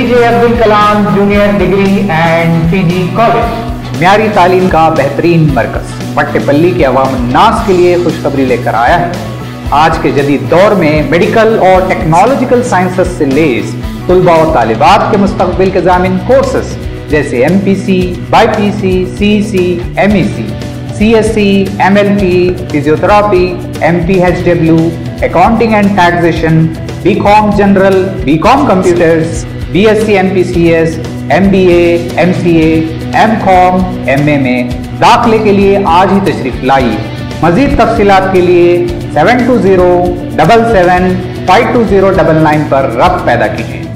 APJ Abdul Kalam junior degree and PG college म्यारी तालीम का बेहतरीन मरकज वट्टेपल्ली के अवाम नास के लिए खुशखबरी लेकर आया है। आज के जदीद दौर में मेडिकल और टेक्नोलॉजिकल साइंसेस से लेस तुलबा और तालिबात के मुस्तकबिल के जामिन कोर्सेस जैसे MPC, BPC, CEC, MEC, CSC, MLT, physiotherapy, MPHW, accounting and taxation, BCom general, BCom computers, BSc MPCS, MBA, MCA, MCom, MA में दाखिले के लिए आज ही तशरीफ लाइए। मजीद तफसीलात के लिए 720-77-52099 पर रब्त पैदा कीजिए।